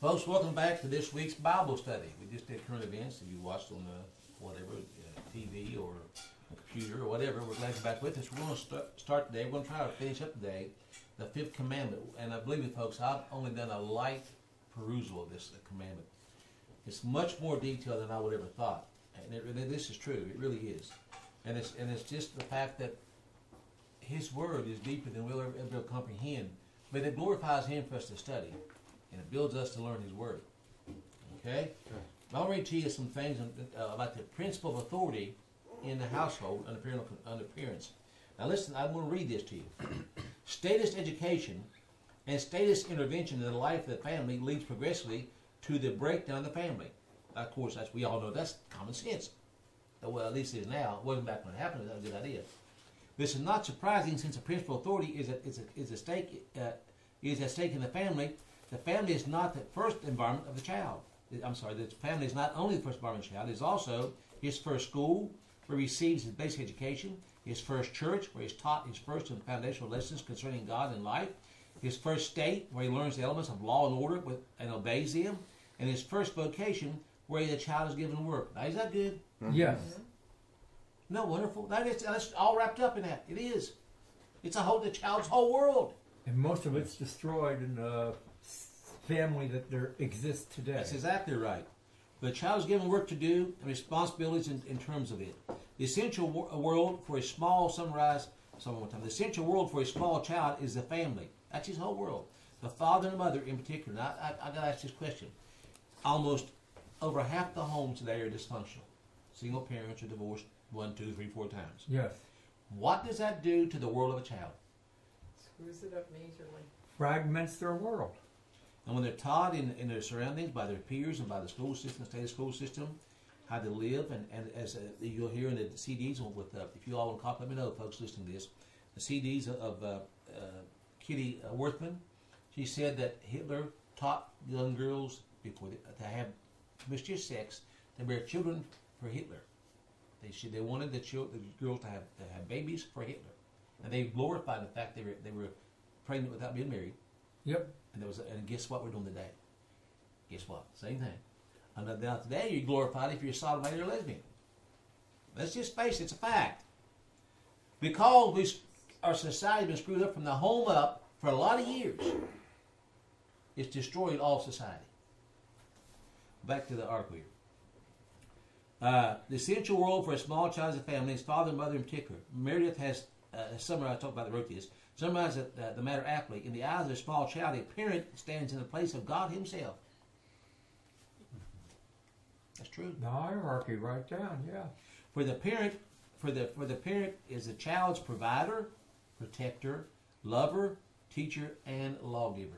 Folks, welcome back to this week's Bible study. We just did current events that you watched on TV or a computer or whatever. We're glad you're back with us. We're going to start today. We're going to try to finish up today the fifth commandment. And I believe it, folks, I've only done a light perusal of this commandment. It's much more detailed than I would ever thought. And this is true. It really is. And it's just the fact that His Word is deeper than we'll ever comprehend. But it glorifies Him for us to study. And it builds us to learn His Word. Okay? I'll read to you some things about the principle of authority in the household under parents. Now listen, I'm going to read this to you. Status education and status intervention in the life of the family leads progressively to the breakdown of the family. Of course, as we all know, that's common sense. Well, at least it is now. It wasn't back when it happened. That was a good idea. This is not surprising, since the principle of authority is at stake in the family. The family is not the first environment of the child. I'm sorry, the family is not only the first environment of the child, it is also his first school, where he receives his basic education, his first church, where he's taught his first and foundational lessons concerning God and life, his first state, where he learns the elements of law and order and obeys them, and his first vocation, where the child is given work. Now, is that good? Yes. No, wonderful. That's all wrapped up in that. It is. It's the child's whole world. And most of it's destroyed in the family that there exists today. That's exactly right. The child is given work to do and responsibilities in terms of it. The essential world for a small, the essential world for a small child is the family. That's his whole world. The father and mother in particular. Now, I got to ask this question. Almost over half the homes today are dysfunctional. Single parents are divorced 1, 2, 3, 4 times. Yes. What does that do to the world of a child? Screws it up majorly. Fragments their world. And when they're taught in their surroundings by their peers and by the school system, state school system, how to live, and as you'll hear in the CDs with if you all want to copy, let me know, folks listening to this, the CDs of Kitty Worthman. She said that Hitler taught young girls before to have promiscuous sex, to bear children for Hitler. They wanted the girls to have babies for Hitler, and they glorified the fact they were pregnant without being married. Yep. And guess what we're doing today? Guess what? Same thing. And now today you're glorified if you're a sodomite or a lesbian. Let's just face it, it's a fact. Because our society has been screwed up from the home up for a lot of years, it's destroyed all society. Back to the article here. The essential role for a small child as a family, his father and mother in particular. Meredith has summarized, I talked about the wrote this, summarized the matter aptly. In the eyes of a small child, a parent stands in the place of God Himself. That's true. The hierarchy right down, yeah. For the parent is the child's provider, protector, lover, teacher, and lawgiver.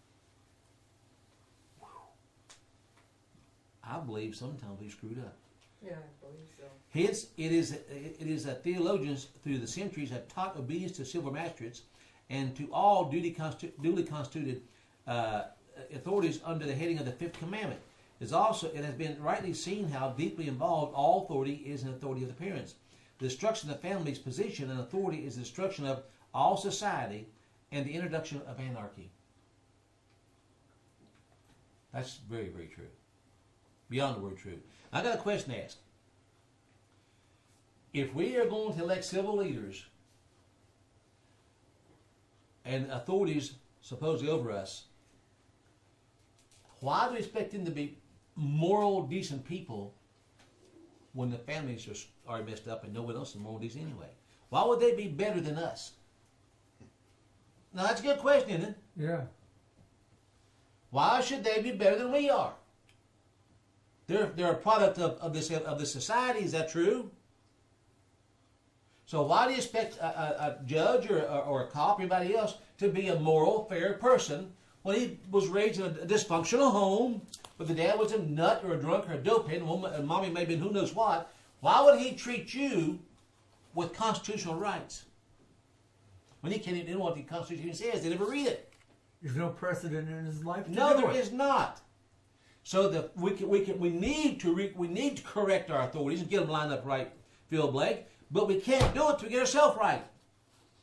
I believe sometimes we screwed up. Yeah, I believe so. Hence, it is that theologians through the centuries have taught obedience to civil magistrates and to all duly constituted authorities under the heading of the Fifth Commandment. It has been rightly seen how deeply involved all authority is in the authority of the parents. The destruction of the family's position and authority is the destruction of all society and the introduction of anarchy. That's very, very true. Beyond the word true. I got a question to ask. If we are going to elect civil leaders and authorities supposedly over us, why do we expect them to be moral, decent people when the families are messed up and no one else is moral, decent anyway? Why would they be better than us? Now that's a good question, isn't it? Yeah. Why should they be better than we are? They're a product of this society. Is that true? So why do you expect a judge or a cop or anybody else to be a moral, fair person when he was raised in a dysfunctional home, but the dad was a nut or a drunk or a dopehead, and mommy may have been who knows what? Why would he treat you with constitutional rights when he can't even know what the Constitution says? They never read it. There's no precedent in his life. No, there is not. So we need to correct our authorities and get them lined up right, Phil Blake. But we can't do it to get ourselves right.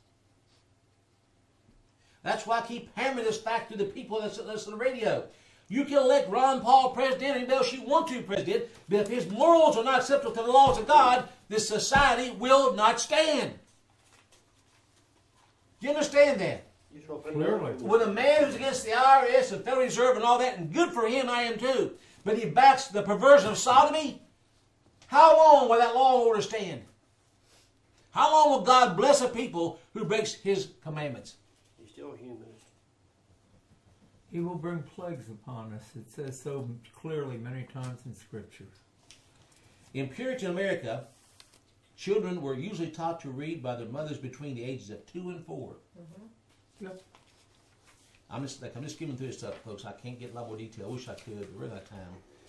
That's why I keep hammering this back to the people that's on the radio. You can elect Ron Paul president, anybody else you want to president, but if his morals are not acceptable to the laws of God, this society will not stand. Do you understand that? Clearly. When a man who's against the IRS and Federal Reserve and all that, and good for him, I am too, but he backs the perversion of sodomy, how long will that law and order stand? How long will God bless a people who breaks His commandments? He's still human. He will bring plagues upon us. It says so clearly many times in Scripture. In Puritan America, children were usually taught to read by their mothers between the ages of 2 and 4. Yep. I'm just skimming through this stuff, folks. I can't get a lot more detail. I wish I could, but we're out of time.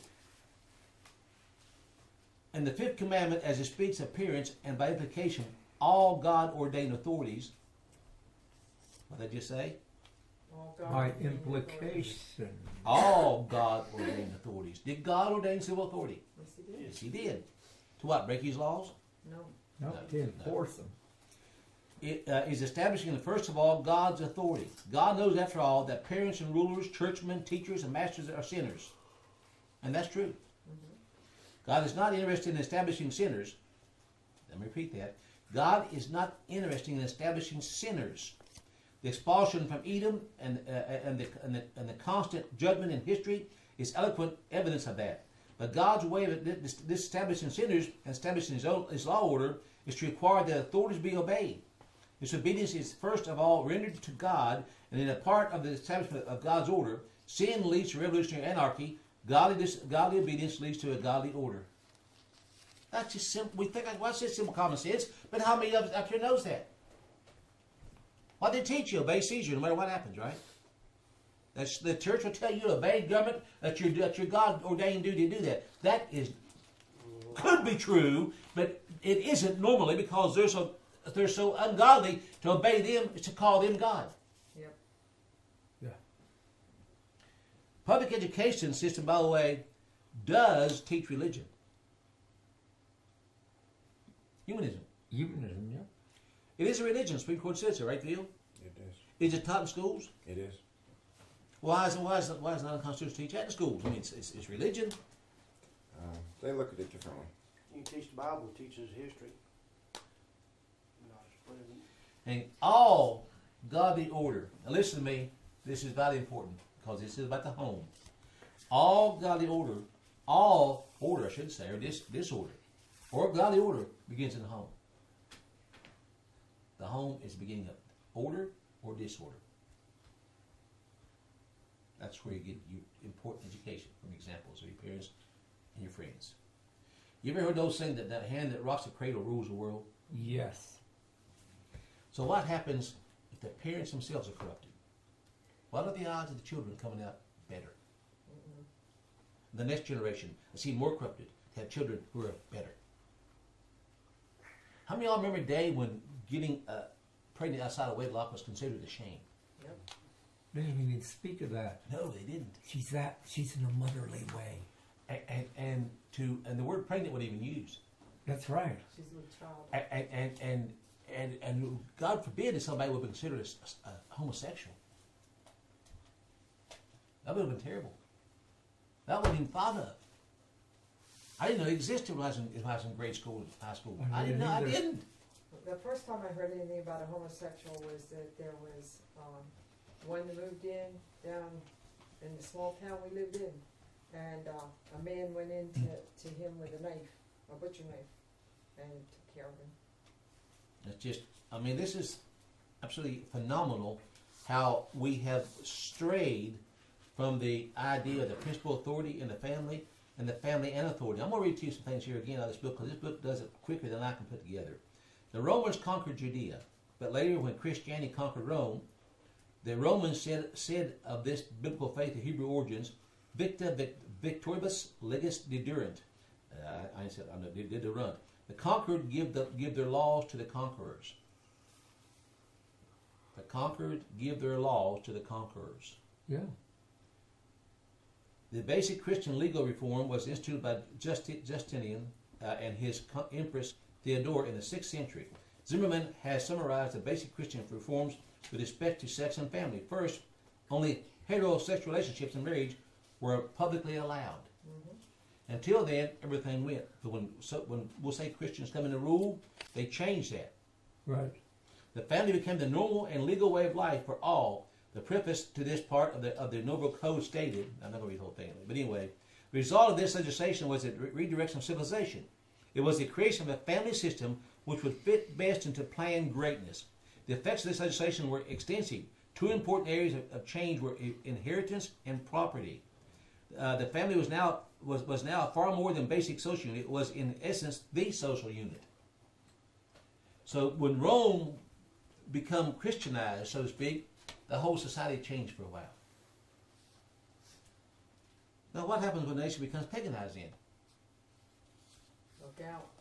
And the fifth commandment, as it speaks of parents, and by implication, all God-ordained authorities. What did I just say? All God By ordained implication. All God-ordained authorities. Did God ordain civil authority? authorities. Yes, Yes, He did. To what? Break His laws? he did. No. No, No, to enforce them. It is establishing, first of all, God's authority. God knows, after all, that parents and rulers, churchmen, teachers, and masters are sinners. And that's true. God is not interested in establishing sinners. Let me repeat that. God is not interested in establishing sinners. The expulsion from Edom and the constant judgment in history is eloquent evidence of that. But God's way of this establishing sinners and establishing His law order is to require that authorities be obeyed. This obedience is first of all rendered to God, and in a part of the establishment of God's order, sin leads to revolutionary anarchy. Godly obedience leads to a godly order. That's just simple. We think, well, that's just simple common sense, but how many of us up here knows that? What they teach you? Obey Caesar, no matter what happens, right? The church will tell you to obey government. That's your God-ordained duty to do that. That could be true, but it isn't normally, because they're so ungodly. To obey them is to call them God. Yep. Yeah. Public education system, by the way, does teach religion. Humanism. Humanism, yeah. It is a religion. Supreme Court says so, right, Phil? It is. Is it taught in schools? It is. Why is it not unconstitutional to teach that in schools? I mean, it's religion. They look at it differently. You can teach the Bible, it teaches history. Not as present. And all godly order. Now listen to me. This is very important, because this is about the home. All godly order, all order, I should say, or disorder, or godly order begins in the home. The home is the beginning of order or disorder. That's where you get your important education from examples of your parents and your friends. You ever heard those saying that the hand that rocks the cradle rules the world? Yes. So what happens if the parents themselves are corrupted? What are the odds of the children coming out better? The next generation, I see more corrupted, to have children who are better. How many of y'all remember a day when getting pregnant outside of wedlock was considered a shame? Yep. They didn't even speak of that. No, they didn't. She's in a motherly way. And the word pregnant wasn't even used. That's right. She's a little child. And God forbid that somebody would be considered a homosexual. That would have been terrible. That wasn't even thought of. I didn't know it existed when I was in grade school, high school. I didn't know. I didn't. The first time I heard anything about a homosexual was that there was one that moved in down in the small town we lived in, and a man went in to him with a knife, a butcher knife, and took care of him. It's just, I mean, this is absolutely phenomenal how we have strayed from the idea of the principal authority in the family and the family and authority. I'm going to read to you some things here again out of this book, because this book does it quicker than I can put together. The Romans conquered Judea, but later when Christianity conquered Rome, the Romans said of this biblical faith of Hebrew origins, victoribus legis dedurant. I said, did the run. The conquered give their laws to the conquerors. The conquered give their laws to the conquerors. Yeah. The basic Christian legal reform was instituted by Justinian and his Empress Theodora in the 6th century. Zimmerman has summarized the basic Christian reforms with respect to sex and family. First, only heterosexual relationships and marriage were publicly allowed. Until then, everything went. But when we'll say Christians come into rule, they changed that. Right. The family became the normal and legal way of life for all. The preface to this part of the Noble Code stated, I'm not going to read the whole thing, but anyway, the result of this legislation was the redirection of civilization. It was the creation of a family system which would fit best into planned greatness. The effects of this legislation were extensive. Two important areas of change were inheritance and property. The family was now far more than basic social unit. It was in essence the social unit. So when Rome become Christianized, so to speak, the whole society changed for a while. Now what happens when a nation becomes paganized then? Look out.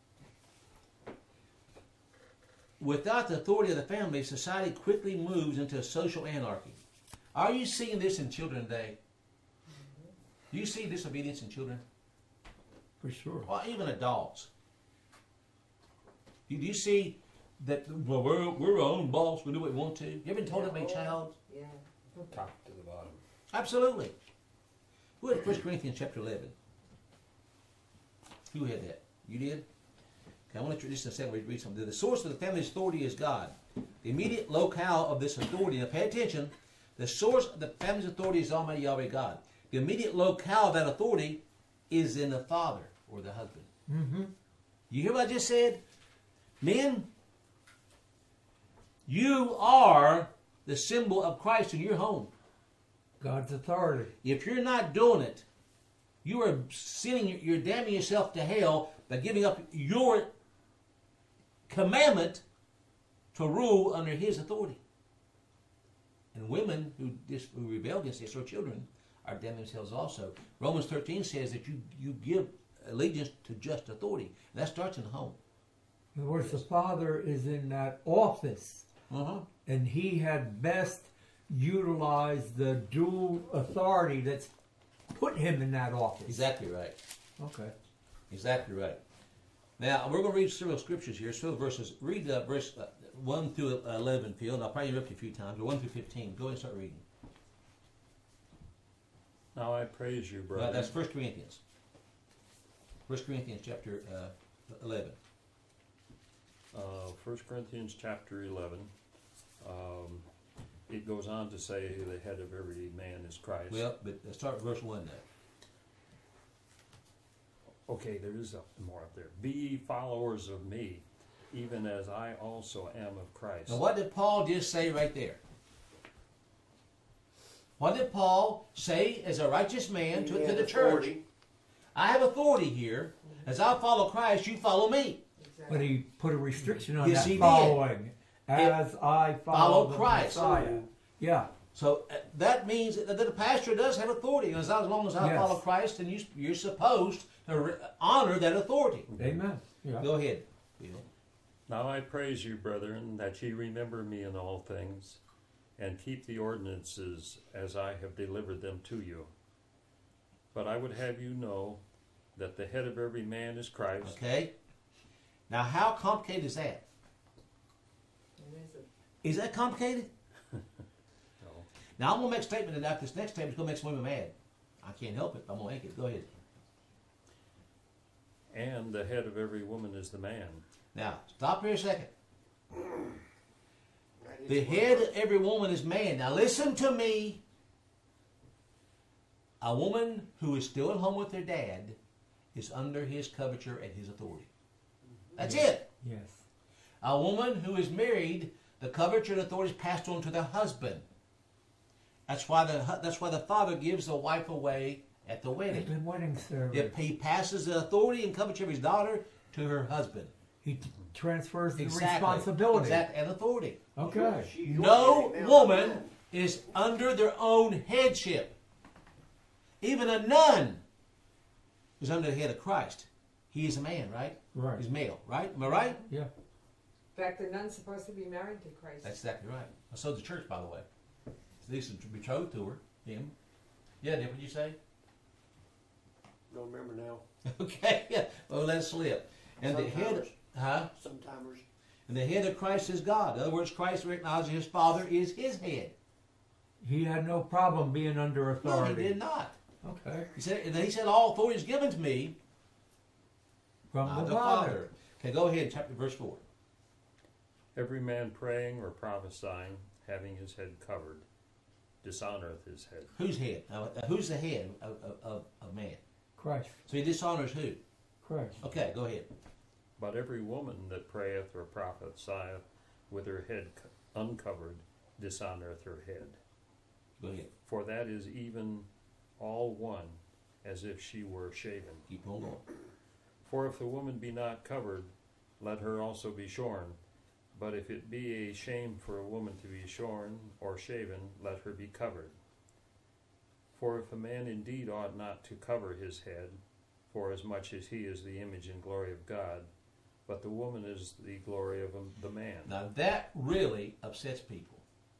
Without the authority of the family, society quickly moves into a social anarchy. Are you seeing this in children today? Do you see disobedience in children? For sure. Or even adults? Do you see that, well, we're our own boss, we do what we want to? You ever been told that by a child? Yeah. Top to the bottom. Absolutely. Who had 1 Corinthians chapter 11? Who had that? You did? Okay, I want to just in a second read something. The source of the family's authority is God. The immediate locale of this authority, now pay attention, the source of the family's authority is Almighty Yahweh God. The immediate locale of that authority is in the father or the husband. Mm-hmm. You hear what I just said? Men, you are the symbol of Christ in your home. God's authority. If you're not doing it, you are sinning, you're damning yourself to hell by giving up your commandment to rule under his authority. And women who rebel against this, or children, are damning themselves also. Romans 13 says that you give allegiance to just authority. And that starts in the home. In other words, the father is in that office, and he had best utilize the dual authority that's put him in that office. Exactly right. Okay. Exactly right. Now, we're going to read several scriptures here, several verses. Read verse 1 through 11, Phil, and I'll probably interrupt you a few times, but 1 through 15. Go ahead and start reading. Now I praise you, brother. That's 1 Corinthians. 1 Corinthians chapter 11. 1 Corinthians chapter 11. It goes on to say the head of every man is Christ. Well, but let's start with verse 1 now. Okay, there is more up there. Be ye followers of me, even as I also am of Christ. Now, what did Paul just say right there? What did Paul say as a righteous man to the church? I have authority here. As I follow Christ, you follow me. Exactly. But he put a restriction on Yes, that he did. following. As I follow the Christ. Messiah. Yeah. So that means that the pastor does have authority. And as long as I Yes. follow Christ, then you're supposed to honor that authority. Amen. Yeah. Go ahead, Bill. Now I praise you, brethren, that ye remember me in all things, and keep the ordinances as I have delivered them to you. But I would have you know that the head of every man is Christ. Okay. Now, how complicated is that? Is that complicated? No. Now, I'm going to make a statement, and after this next statement, it's going to make some women mad. I can't help it. I'm going to make it. Go ahead. And the head of every woman is the man. Now, stop here a second. The head of every woman is man. Now, listen to me. A woman who is still at home with her dad is under his coverture and his authority. That's it. Yes. A woman who is married, the coverture and authority is passed on to the husband. That's why the father gives the wife away at the At wedding. the wedding service. If he passes the authority and coverture of his daughter to her husband. He transfers the Exactly. responsibility. Exactly, and authority. Okay. No woman is under their own headship. Even a nun is under the head of Christ. He is a man, right? Right. He's male, right? Am I right? Yeah. In fact, the nun's supposed to be married to Christ. That's exactly right. And so is the church, by the way. He's betrothed to her, him. Yeah, Nick, what'd you say? Don't remember now. Okay, yeah. Well, let it slip. And the head, Sometimers. And the head of Christ is God. In other words, Christ recognizes his Father is his head. He had no problem being under No, authority. he did not. Okay. He said, all authority is given to me From the Father. Okay, go ahead, chapter verse 4. Every man praying or prophesying, having his head covered, dishonoreth his head. Whose head? Who's the head of man? Christ. So he dishonors who? Christ. Okay, go ahead. But every woman that prayeth or prophesieth with her head uncovered dishonoreth her head. Go ahead. For that is even all one, as if she were shaven. Keep on going. For if the woman be not covered, let her also be shorn. But if it be a shame for a woman to be shorn or shaven, let her be covered. For if a man indeed ought not to cover his head, forasmuch as he is the image and glory of God, but the woman is the glory of the man. Now that really upsets people.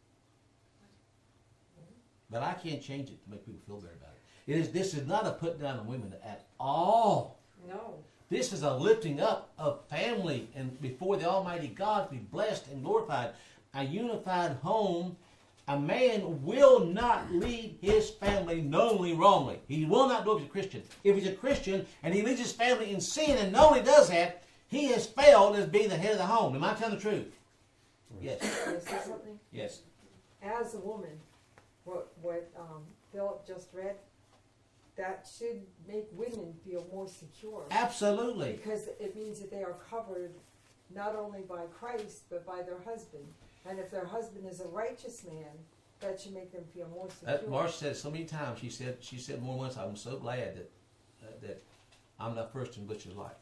But I can't change it to make people feel better about it. This is not a put down on women at all. No. This is a lifting up of family and before the Almighty God to be blessed and glorified. A unified home. A man will not lead his family knowingly wrongly. He will not do it if he's a Christian. If he's a Christian and he leads his family in sin and knowingly does that, he has failed as being the head of the home. Am I telling the truth? Yes. Can I say something? Yes. As a woman, what Philip just read, that should make women feel more secure. Absolutely. Because it means that they are covered not only by Christ, but by their husband. And if their husband is a righteous man, that should make them feel more secure. Marcia said so many times, she said more than once, I'm so glad that I'm not first in Butch's life.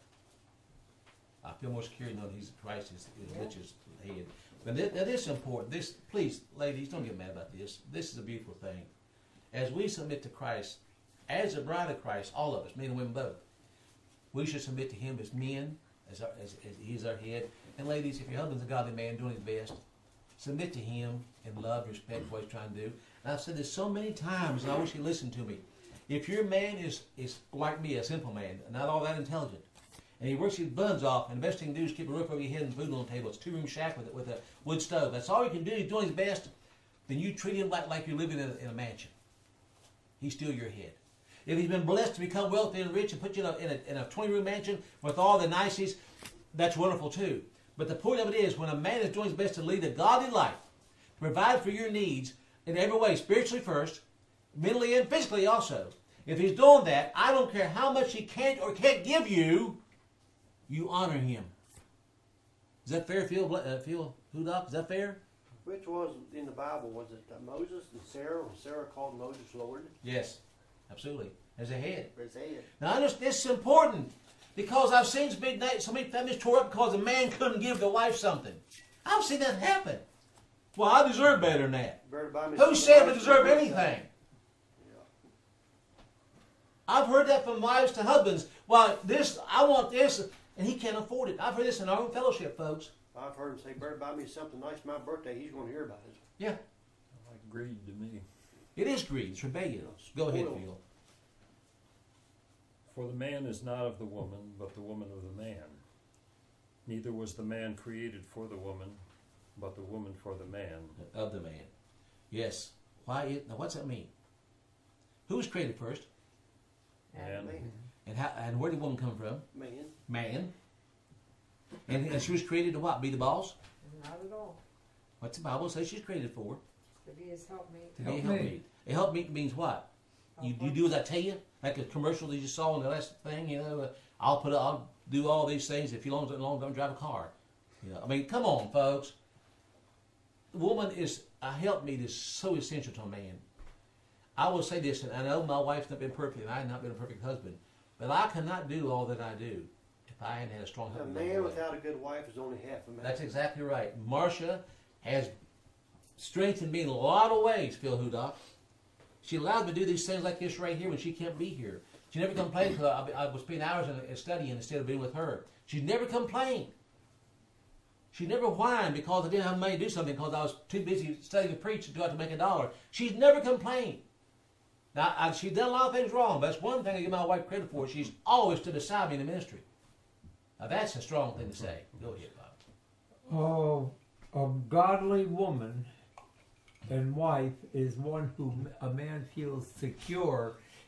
I feel more secure knowing he's Christ is Butch's head. But that is important. This, please, ladies, don't get mad about this. This is a beautiful thing. As we submit to Christ, as a bride of Christ, all of us, men and women both, we should submit to him as men, as he's our head. And ladies, if your husband's a godly man doing his best, submit to him in love and respect for what he's trying to do. And I've said this so many times, and I wish you'd listen to me. If your man is like me, a simple man, not all that intelligent, and he works his buns off, and the best thing to do is keep a roof over your head and food on the table. It's a two-room shack with a wood stove. That's all you can do. He's doing his best. Then you treat him like you're living in a mansion. He's still your head. If he's been blessed to become wealthy and rich and put you in a 20-room mansion with all the niceties, that's wonderful too. But the point of it is, when a man is doing his best to lead a godly life, to provide for your needs in every way, spiritually first, mentally and physically also, if he's doing that, I don't care how much he can't or can't give you, you honor him. Is that fair, Phil Hudock? Is that fair? Which was in the Bible? Was it Moses and Sarah? Was Sarah called Moses Lord? Yes, absolutely. As a head. As head. Now, this is important because I've seen so many families tore up because a man couldn't give the wife something. I've seen that happen. Well, I deserve better than that. Who said we deserve anything? I've heard that from wives to husbands. Well, I want this, and he can't afford it. I've heard this in our own fellowship, folks. I've heard him say, "Better buy me something nice for my birthday." He's going to hear about it. Yeah. Like greed to me. It is greed. It's rebellion. Go ahead, Phil. For the man is not of the woman, but the woman of the man. Neither was the man created for the woman, but the woman for the man. Of the man. Yes. Now, what's that mean? Who was created first? Man. And where did woman come from? Man. And she was created to what? Be the boss? Not at all. What's the Bible say she's created for? To be his helpmate. To be a helpmeet. A helpmeet means what? You do as I tell you? Like a commercial that you saw in the last thing, I'll do all these things if you long don't drive a car. I mean, come on, folks. The woman is a helpmeet is so essential to a man. I will say this, and I know my wife's not been perfect, and I have not been a perfect husband, but I cannot do all that I do if I hadn't had a strong husband. A man without a good wife is only half a man. That's exactly right. Marcia has strengthened me in a lot of ways, Phil Hudock. She allowed me to do these things like this right here when she can't be here. She never complained because I was spending hours in studying instead of being with her. She never complained. She never whined because I didn't have money to do something because I was too busy studying to preach to go out to make $1. She's never complained. Now, she's done a lot of things wrong, but that's one thing I give my wife credit for. She's always stood beside me in the ministry. Now, that's a strong thing to say. Go ahead, Bob. Oh, a godly woman and wife is one who a man feels secure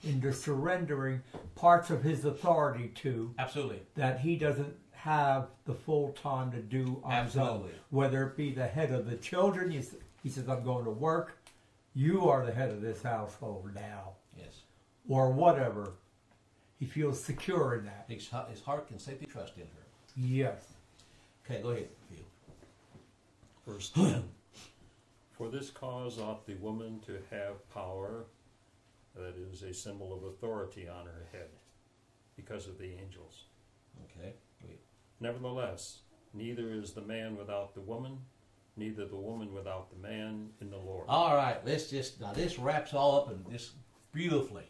into surrendering parts of his authority to Absolutely. that he doesn't have the full time to do on his own. Absolutely. Whether it be the head of the children, he says, I'm going to work. You are the head of this household now. Yes. Or whatever. He feels secure in that. His heart can safely trust in her. Yes. Okay, go ahead, Phil. Verse 10. For this cause ought the woman to have power, that is a symbol of authority on her head, because of the angels. Okay, wait. Nevertheless, neither is the man without the woman, neither the woman without the man in the Lord. All right, now this wraps all up and just beautifully.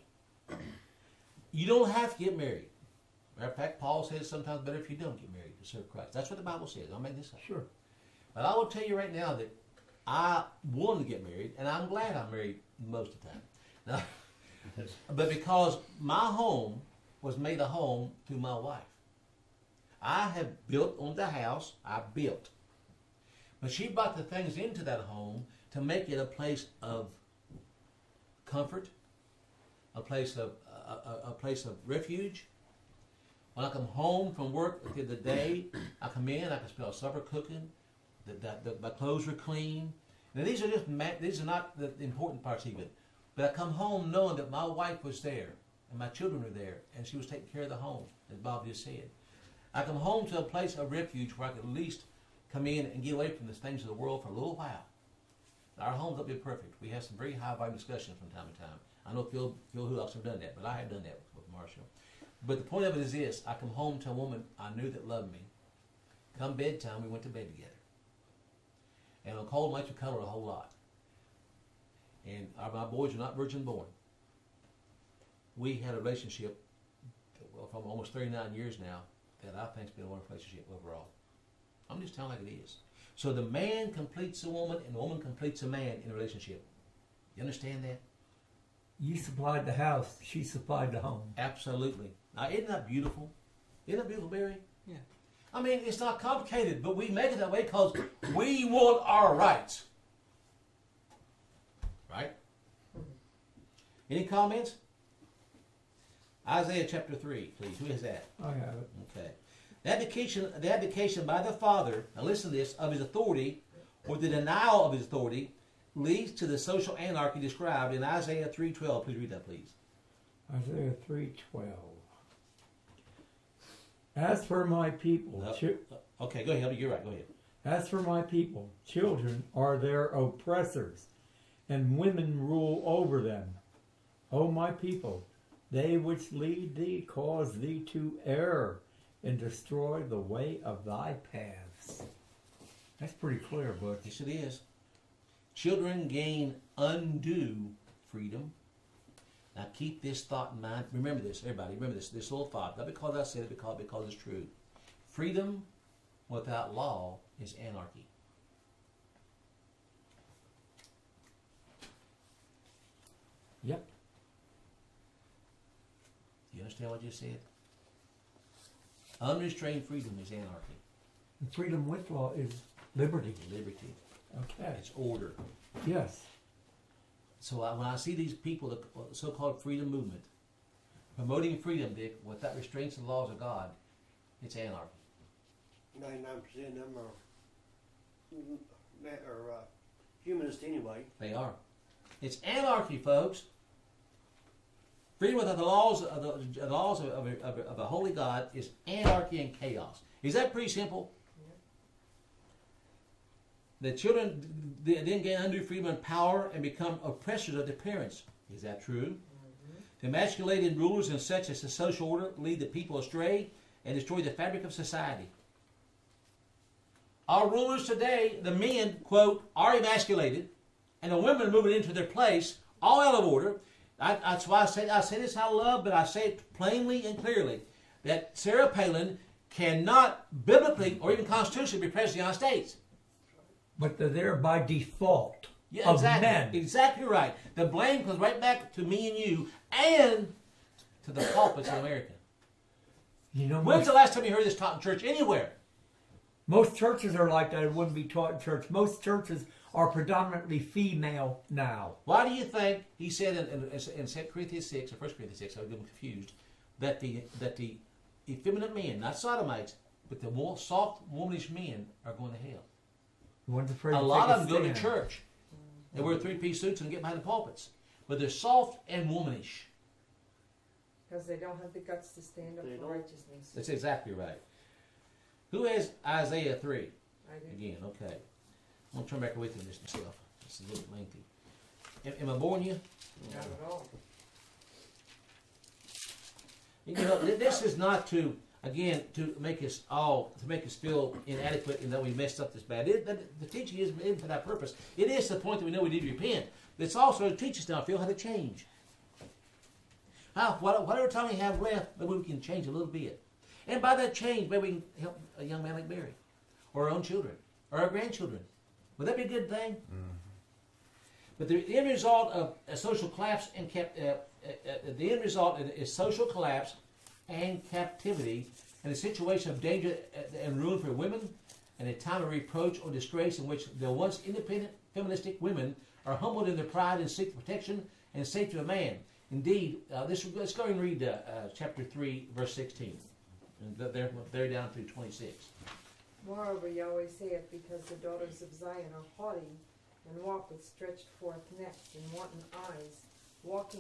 You don't have to get married. Matter of fact, Paul says sometimes better if you don't get married to serve Christ. That's what the Bible says. I'll make this up. Sure. But I will tell you right now that I wanted to get married, and I'm glad I'm married most of the time. Now, but because my home was made a home through my wife. I have built on the house I built. But she brought the things into that home to make it a place of comfort, a place of refuge. When I come home from work at the end of the day, I come in, I can smell supper cooking, my clothes are clean. Now these are not the important parts even. But I come home knowing that my wife was there and my children were there and she was taking care of the home, as Bob just said. I come home to a place of refuge where I could at least come in and get away from the things of the world for a little while. Now, our homes don't be perfect. We have some very high volume discussions from time to time. I know Phil Hooks have done that, but I have done that with Marshall. But the point of it is this: I come home to a woman I knew that loved me. Come bedtime, we went to bed together. And on cold nights, we cuddled a whole lot. And my boys are not virgin born. We had a relationship from almost 39 years now that I think has been a wonderful relationship overall. I'm just telling like it is. So the man completes a woman and the woman completes a man in a relationship. You understand that? You supplied the house, she supplied the home. Absolutely. Now, isn't that beautiful? Isn't that beautiful, Barry? Yeah. I mean, it's not complicated, but we make it that way because we want our rights. Right? Any comments? Isaiah chapter 3, please. Who is that? I have it. Okay. The abdication by the father, now listen to this, of his authority, or the denial of his authority, leads to the social anarchy described in Isaiah 3:12. Please read that, please. Isaiah 3:12. As for my people... Okay, go ahead. You're right. Go ahead. As for my people, children are their oppressors, and women rule over them. O my people, they which lead thee cause thee to err, and destroy the way of thy paths. That's pretty clear, Butch. Yes, it is. Children gain undue freedom. Now keep this thought in mind. Remember this, everybody. Remember this little thought. Not because I said it, because it's true. Freedom without law is anarchy. Yep. Do you understand what I just said? Unrestrained freedom is anarchy. And freedom with law is liberty. Liberty. Okay. It's order. Yes. So when I see these people, the so-called freedom movement, promoting freedom, Dick, without restraints and laws of God, it's anarchy. 99% of them are humanist anyway. They are. It's anarchy, folks. Freedom without the laws of a holy God is anarchy and chaos. Is that pretty simple? The children then gain undue freedom and power and become oppressors of their parents. Is that true? Mm-hmm. The emasculated rulers and such as the social order lead the people astray and destroy the fabric of society. Our rulers today, the men, quote, are emasculated, and the women are moving into their place, all out of order. That's why I say this out of love, but I say it plainly and clearly, that Sarah Palin cannot biblically or even constitutionally be president of the United States. But they're there by default Yeah, exactly. of men. Exactly right. The blame comes right back to me and you and to the pulpits in America. You know, When's the last time you heard this taught in church anywhere? Most churches are like that. It wouldn't be taught in church. Most churches are predominantly female now. Why do you think he said in 2 Corinthians 6 or 1 Corinthians 6, I was getting confused, that the effeminate men, not sodomites, but the soft, womanish men are going to hell? The ones afraid A to lot take of them go to stand. church. They wear three-piece suits and get behind the pulpits. But they're soft and womanish. Because they don't have the guts to stand up They for don't. righteousness. That's exactly right. Who has Isaiah 3? I do. Again, okay. I'm going to turn back away from this myself. It's a little lengthy. Am I boring you? Not at all. You know, this is not to, again, to make us feel inadequate and that we messed up this bad. The teaching isn't for that purpose. It is to the point that we know we need to repent. But it's also to teach us now, feel how to change. Whatever time we have left, maybe we can change a little bit. And by that change, maybe we can help a young man like Barry, or our own children, or our grandchildren. Would that be a good thing? Mm-hmm. But the end result of a social collapse and the end result is social collapse and captivity, and a situation of danger and ruin for women, and a time of reproach or disgrace in which the once independent, feministic women are humbled in their pride and seek the protection and safety of man. Indeed, let's go and read chapter 3, verse 16. And they're down through 26. Moreover, Yahweh saith, because the daughters of Zion are haughty, and walk with stretched forth necks and wanton eyes, walking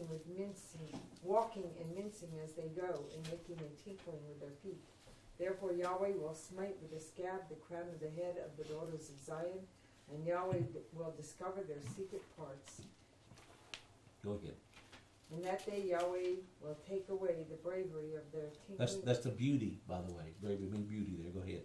and mincing as they go, and making a tinkling with their feet. Therefore Yahweh will smite with a scab the crown of the head of the daughters of Zion, and Yahweh will discover their secret parts. Go ahead. In that day Yahweh will take away the bravery of their tinkling. That's the beauty, by the way. Bravery means beauty there. Go ahead.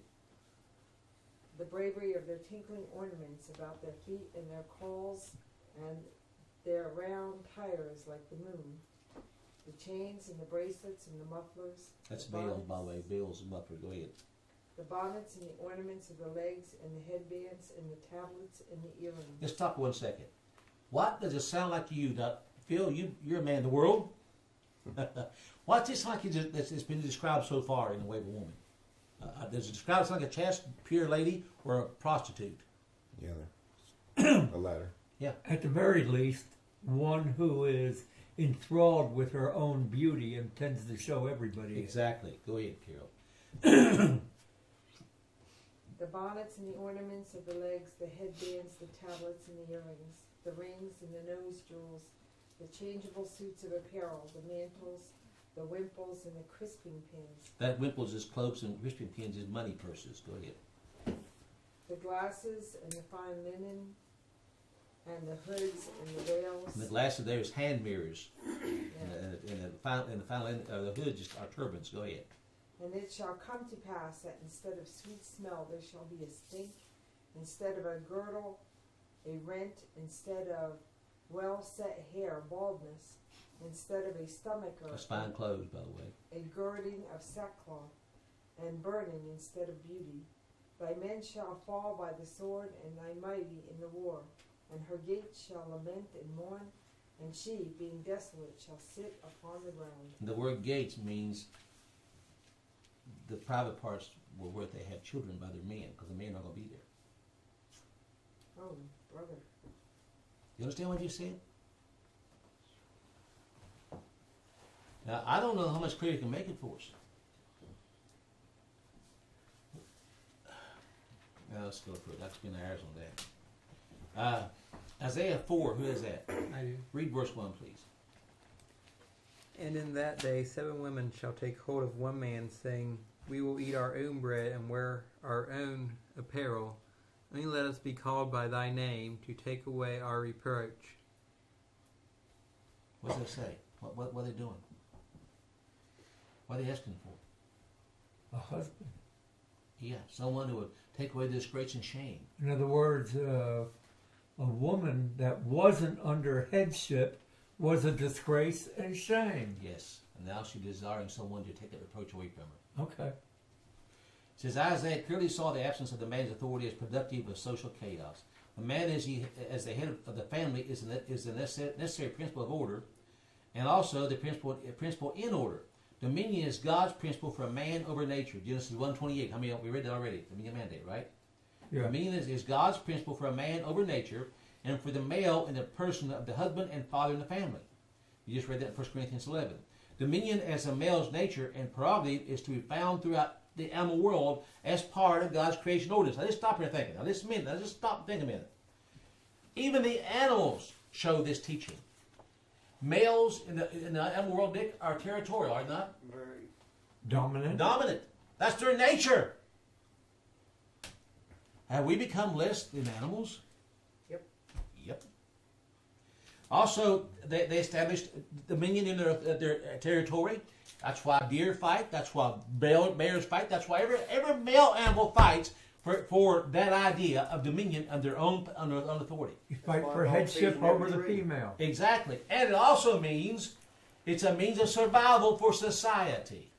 The bravery of their tinkling ornaments about their feet and their calls, and their round tires like the moon, the chains and the bracelets and the mufflers. That's the veils, by the bonnets, way. Veils and muffler. Go ahead. The bonnets and the ornaments of the legs and the headbands and the tablets and the earrings. Just stop 1 second. What does it sound like to you? Now, Phil, you're a man of the world. What's this like that's been described so far in the way of a woman? Does it describe it like a chaste, pure lady or a prostitute? The other. The latter. Yeah. At the very least, one who is enthralled with her own beauty and tends to show everybody it. Exactly. Go ahead, Carol. The bonnets and the ornaments of the legs, the headbands, the tablets and the earrings, the rings and the nose jewels, the changeable suits of apparel, the mantles, the wimples and the crisping pins, That wimples is cloaks and crisping pins is money purses. Go ahead. the glasses and the fine linen, and the hoods and the veils. And the glasses there is hand mirrors. Yeah. And the final end, the hoods are turbans. Go ahead. And it shall come to pass that instead of sweet smell there shall be a stink, instead of a girdle, a rent, instead of well set hair, baldness, instead of a stomacher, That's fine clothes, by the way. a girding of sackcloth, and burning instead of beauty. Thy men shall fall by the sword, and thy mighty in the war, and her gates shall lament and mourn, and she, being desolate, shall sit upon the ground. The word gates means the private parts were where they had children by their men, because the men are not going to be there. Oh, brother. You understand what you said? Now, I don't know how much clearer you can make it for us. Now, let's go for it. I'll spend hours on that. Isaiah 4, who is that? I do. Read verse 1, please. And in that day 7 women shall take hold of one man, saying, We will eat our own bread and wear our own apparel. Only let us be called by thy name to take away our reproach. What does it say? What are they doing? What are they asking for? A husband. Yeah, someone who would take away the disgrace and shame. In other words, a woman that wasn't under headship was a disgrace and shame. Yes, and now she's desiring someone to take that reproach away from her. Okay. It says Isaiah clearly saw the absence of the man's authority as productive of social chaos. The man, as the head of the family, is the necessary principle of order, and also the principle in order. Dominion is God's principle for a man over nature. Genesis 1:28. How many? We read that already. Dominion mandate, right? Yeah. Dominion is God's principle for a man over nature and for the male in the person of the husband and father in the family. You just read that in 1 Corinthians 11. Dominion as a male's nature and prerogative is to be found throughout the animal world as part of God's creation ordinance. Now just stop here thinking. Now just a minute. Now just stop and think a minute. Even the animals show this teaching. Males in the animal world, Dick, are territorial, are they not? Very. Dominant. Dominant. That's their nature. Have we become less than animals? Yep. Yep. Also, they established dominion in their territory. That's why deer fight. That's why bears fight. That's why every male animal fights for that idea of dominion on their own authority. You fight why for dogs headship feed in every over the tree. female. Exactly. And it also means it's a means of survival for society.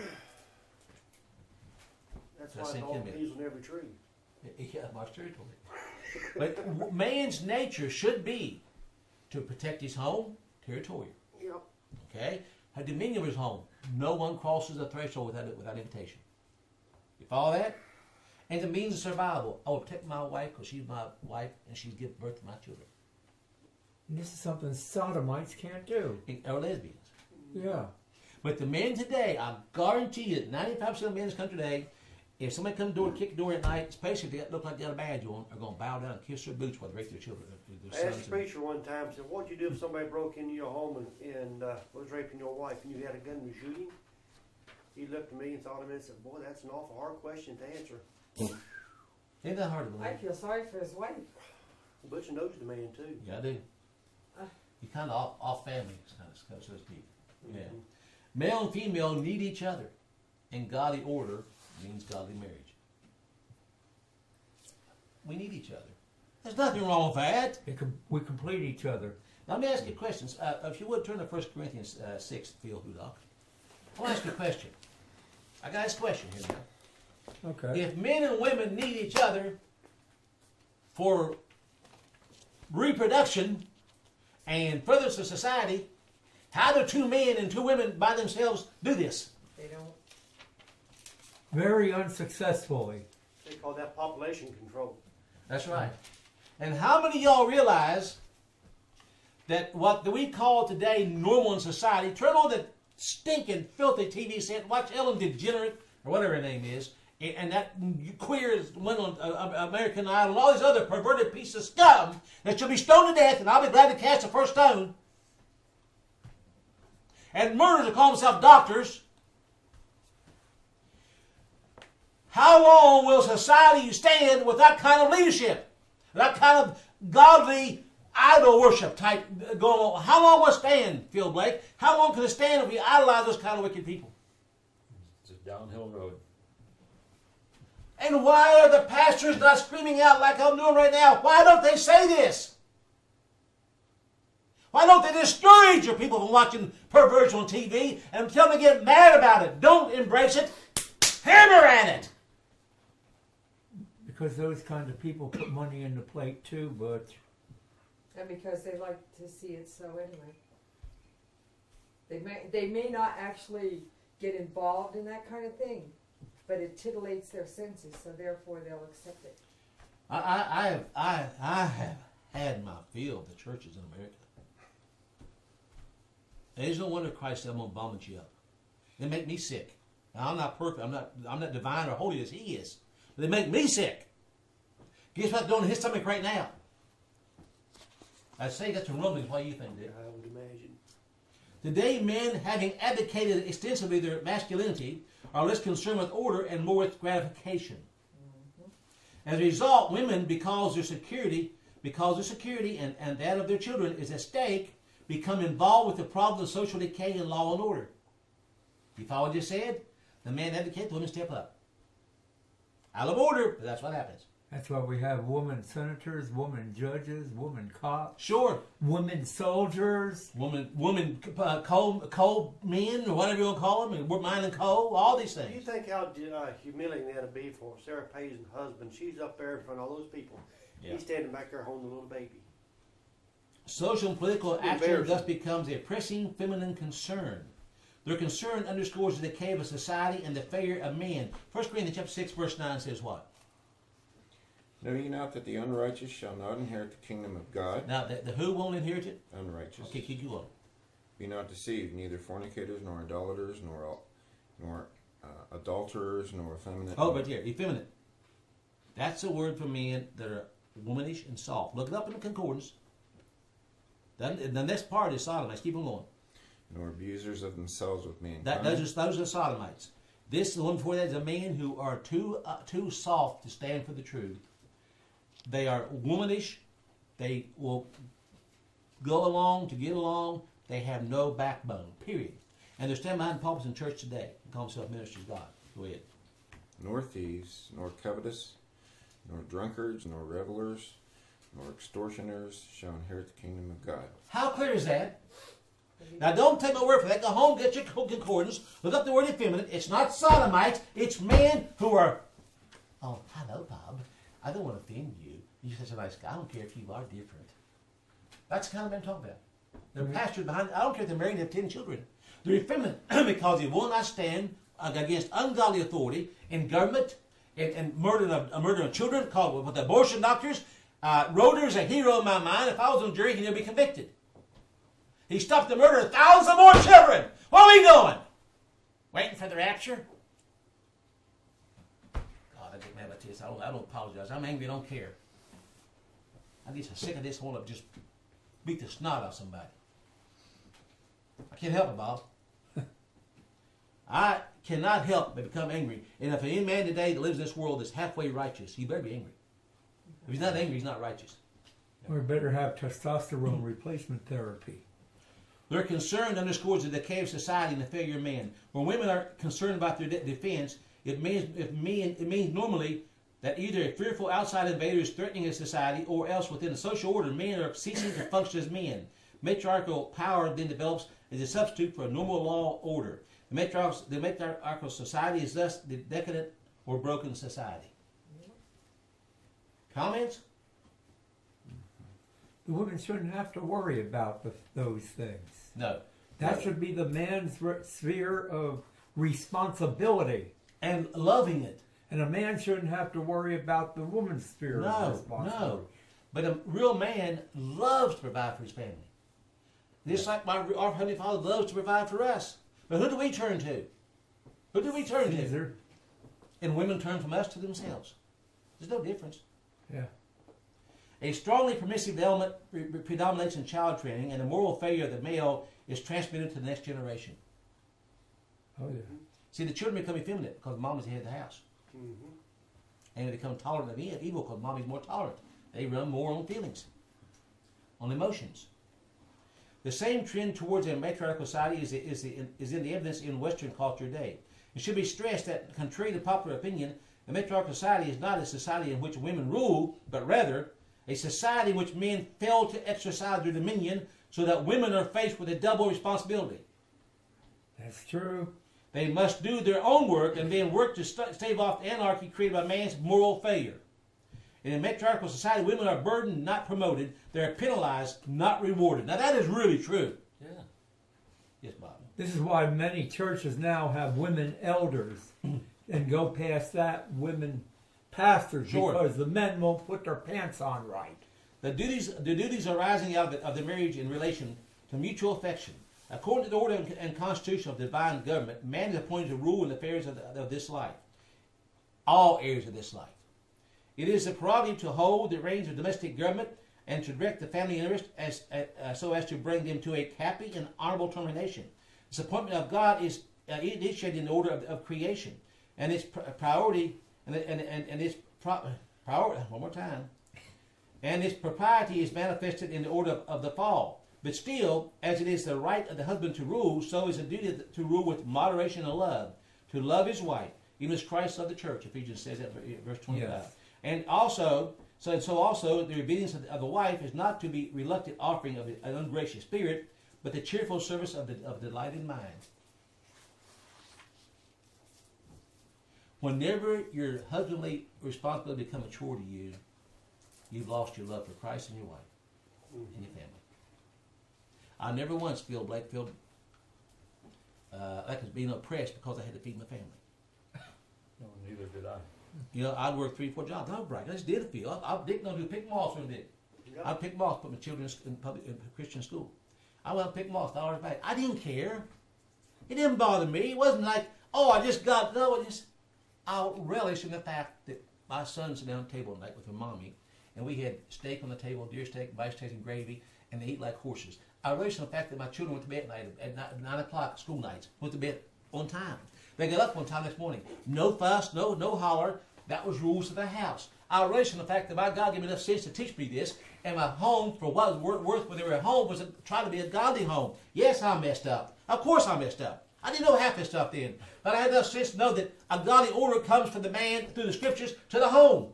That's That's why in dog Kemet. feeds on every tree. Yeah, much territory. But man's nature should be to protect his home, territorial. Yep. Okay? Have dominion of his home. No one crosses the threshold without invitation. You follow that? And the means of survival. I will protect my wife because she's my wife and she's given birth to my children. And this is something sodomites can't do. Or lesbians. Yeah. But the men today, I guarantee you, 95% of the men in this country today, if somebody comes to the door, kick the door at night, especially if they look like they got a badge on, are going to bow down and kiss their boots while they rape their children. Their I asked sons the preacher one time, said, what'd you do if somebody broke into your home and was raping your wife and you had a gun and was shooting? He looked at me and thought a minute and said, boy, that's an awful hard question to answer. Ain't that hard to I believe? feel sorry for his wife. Butcher knows the man, too. Yeah, I do. You're kind of off family, so to speak. Yeah. Male and female need each other. And godly order means godly marriage. We need each other. There's nothing wrong with that. We complete each other. Now, let me ask you questions. If you would turn to 1 Corinthians 6, Phil Hudock. I want to ask you a question. I got this question here now. Okay. If men and women need each other for reproduction and furtherance of society, how do two men and two women by themselves do this? They don't. Very unsuccessfully. They call that population control. That's right. And how many of y'all realize that what we call today normal in society, turn on the stinking, filthy TV set, watch Ellen DeGenerate, or whatever her name is, and that queer went on American Idol, and all these other perverted pieces of scum that should be stoned to death, and I'll be glad to cast the first stone. And murderers that call themselves doctors. How long will society stand with that kind of leadership? That kind of godly idol worship type going on? How long will it stand, Phil Blake? How long can it stand if we idolize those kind of wicked people? It's a downhill road. And why are the pastors not screaming out like I'm doing right now? Why don't they say this? Why don't they discourage your people from watching perversion on TV and tell them to get mad about it? Don't embrace it. Hammer at it. Because those kind of people put money in the plate too, but And because they like to see it so anyway. They may not actually get involved in that kind of thing, but it titillates their senses, so therefore they'll accept it. I have had my fill of the churches in America. And there's no wonder Christ said, I'm going to vomit you up. They make me sick. Now, I'm not perfect. I'm not divine or holy as He is. But they make me sick. Guess what's going in His stomach right now? I say that's some rumblings. What do you think, Dick? I would imagine. Today, men, having advocated extensively their masculinity, are less concerned with order and more with gratification. As a result, women, because their security and that of their children is at stake, become involved with the problem of social decay and law and order. You follow what I just said? The man advocates, the women step up. I love order, but that's what happens. that's why we have women senators, women judges, women cops, Sure, women soldiers. women coal men, or whatever you want to call them, and we're mining coal, all these Do you things. think how humiliating that'd be for Sarah Pay's husband? She's up there in front of all those people. Yeah. He's standing back there holding a little baby. Social and political action Embarrassing. thus becomes a pressing feminine concern. Their concern underscores the decay of a society and the failure of men. 1 Corinthians chapter 6, verse 9 says what? Know ye not that the unrighteous shall not inherit the kingdom of God? Now, the who won't inherit it? Unrighteous. Okay, keep going. Be not deceived, neither fornicators, nor idolaters, nor adulterers, nor effeminate. Oh, right here, effeminate. That's a word for men that are womanish and soft. Look it up in the concordance. Then the next part is sodomites. Keep on going. Nor abusers of themselves with mankind. Those are sodomites. This, the one before that, is a man who are too soft to stand for the truth. They are womanish. They will go along to get along. They have no backbone, period. And they're standing behind pulpits in church today and call themselves ministers of God. Go ahead. Nor thieves, nor covetous, nor drunkards, nor revelers, nor extortioners shall inherit the kingdom of God. How clear is that? Now, don't take my word for that. Go home, get your concordance, look up the word effeminate. It's not sodomites. It's men who are, oh, hello, Bob. I don't want to offend you. You're such a nice guy. I don't care if you are different. That's the kind of men I'm talking about. They're pastored behind, I don't care if they're married and have 10 children. They're effeminate because they will not stand against ungodly authority in government and murdering of children, called with abortion doctors. Roeder's a hero in my mind. If I was on the jury, he'd be convicted. He stopped the murder of thousands of more children. What are we doing? Waiting for the rapture? God, I get mad about this. I don't apologize. I'm angry. I don't care. I'm just sick of this. I want to just beat the snot out of somebody. I can't help it, Bob. I cannot help but become angry. And if any man today that lives in this world is halfway righteous, he better be angry. If he's not angry, he's not righteous. Or better have testosterone replacement therapy. Their concern underscores the decay of society and the failure of man. When women are concerned about their defense, it means normally that either a fearful outside invader is threatening a society, or else within the social order, men are ceasing to function as men. Matriarchal power then develops as a substitute for a normal law order. The matriarchal society is thus the decadent or broken society. Comments? The women shouldn't have to worry about those things. No. That should be the man's sphere of responsibility. And loving it. And a man shouldn't have to worry about the woman's sphere of responsibility. No. But a real man loves to provide for his family. Just like our Heavenly Father loves to provide for us. But who do we turn to? Who do we turn to? And women turn from us to themselves. There's no difference. Yeah. A strongly permissive element predominates in child training, and the moral failure of the male is transmitted to the next generation. Oh, yeah. See, the children become effeminate because mom is the head of the house. Mm-hmm. And they become tolerant of evil because mom is more tolerant. They run more on feelings, on emotions. The same trend towards a matriarchal society is in the evidence in Western culture today. It should be stressed that, contrary to popular opinion, the matriarchal society is not a society in which women rule, but rather a society in which men fail to exercise their dominion, so that women are faced with a double responsibility. That's true. They must do their own work and then work to stave off the anarchy created by man's moral failure. In a matriarchal society, women are burdened, not promoted. They are penalized, not rewarded. Now that is really true. Yeah. Yes, Bob. This is why many churches now have women elders and go past that, women pastors, Sure. because the men won't put their pants on right. The duties arising out of the marriage in relation to mutual affection. According to the order and constitution of divine government, man is appointed to rule in the affairs of this life. All areas of this life. It is the prerogative to hold the reins of domestic government and to direct the family interest so as to bring them to a happy and honorable termination. This appointment of God is initiated in the order of creation, and its priority and its priority. One more time. And its propriety is manifested in the order of the fall. But still, as it is the right of the husband to rule, so is the duty to rule with moderation and love, to love his wife, even as Christ loved the church. Ephesians says that, verse 25. Yes. And also, so the obedience of the wife is not to be reluctant offering of an ungracious spirit, but the cheerful service of the delighted mind. Whenever your husbandly responsibility becomes a chore to you, you've lost your love for Christ and your wife and your family. I never once felt Blake felt like I was being oppressed because I had to feed my family. No, neither did I. You know, I'd work 3 or 4 jobs. I was bragging. I just did a few. I didn't know who to pick moths when I did. I'd pick moths, put my children in Christian school. I went and picked moths $1 back. I didn't care. It didn't bother me. It wasn't like, oh, I just got, no, I relish in the fact that my son sat down at the table at night with her mommy, and we had steak on the table, deer steak, rice steak, and gravy, and they eat like horses. I relish in the fact that my children went to bed at night at 9 o'clock, school nights, went to bed on time. They got up on time next morning. No fuss, no holler. That was rules of the house. I relish in the fact that my God gave me enough sense to teach me this, and my home, for what it was worth when they were at home, was trying to be a godly home. Yes, I messed up. Of course I messed up. I didn't know half this stuff then. But I had enough sense to know that a godly order comes from the man, through the scriptures, to the home.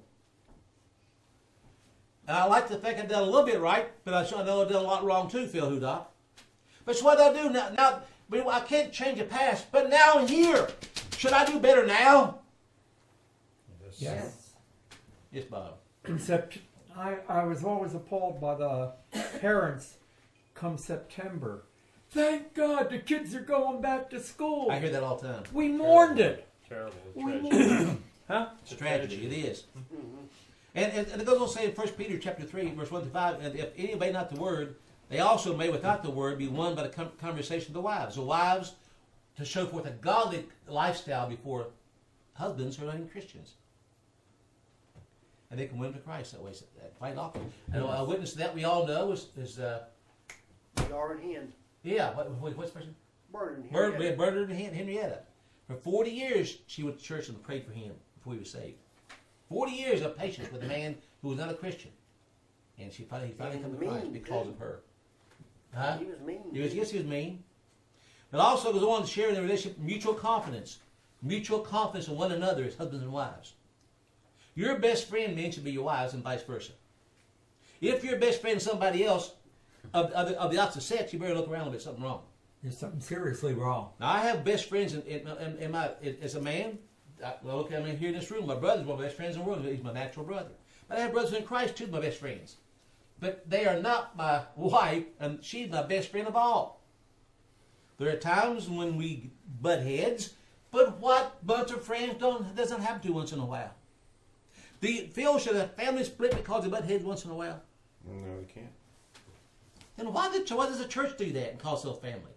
And I like to think I've done a little bit right, but I know I've done a lot wrong too, Phil Hudock. But it's what I do now. I can't change the past, but now I'm here. Should I do better now? Yes. Yes, Bob. Except I was always appalled by the parents come September. Thank God the kids are going back to school. I hear that all the time. We mourned it. Terrible. We Tragedy. mourned it. Huh? It's a tragedy. It is. And it goes on to say in 1 Peter chapter 3, verse 1 to 5, and if any obey not the word, they also may without the word be won by the conversation of the wives. The wives to show forth a godly lifestyle before husbands who are not even Christians. And they can win to Christ that way. So quite often. And a witness to that we all know is Yard hand. yeah, what's the person? Burden. Bernard and Henrietta. For 40 years, she went to church and prayed for him before he was saved. 40 years of patience with a man who was not a Christian. And he finally came to Christ because of her. Huh? He was mean. Yes, he was mean. It also goes on to share in the relationship mutual confidence. Mutual confidence in one another as husbands and wives. Your best friend, men, should be your wives and vice versa. If your best friend is somebody else of the opposite sex, you better look around a bit. Something wrong. There's something seriously wrong. Now, I have best friends as a man. I'm here in this room. My brother's one of my best friends in the world. He's my natural brother. But I have brothers in Christ, too, my best friends. But they are not my wife, and she's my best friend of all. There are times when we butt heads, but what bunch of friends doesn't happen to once in a while? Phil, should a family split because they butt heads once in a while? No, we can't. Then why does the church do that and call itself family?